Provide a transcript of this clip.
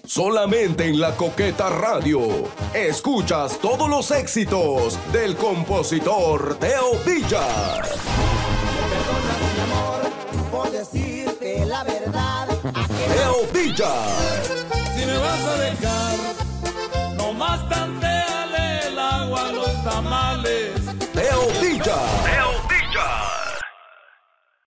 solamente en La Coqueta Radio. Escuchas todos los éxitos del compositor Teo Villa. Me perdonas, mi amor, por decirte la verdad. Teo Villa. Si me vas a dejar, no más tanteale el agua a los tamales.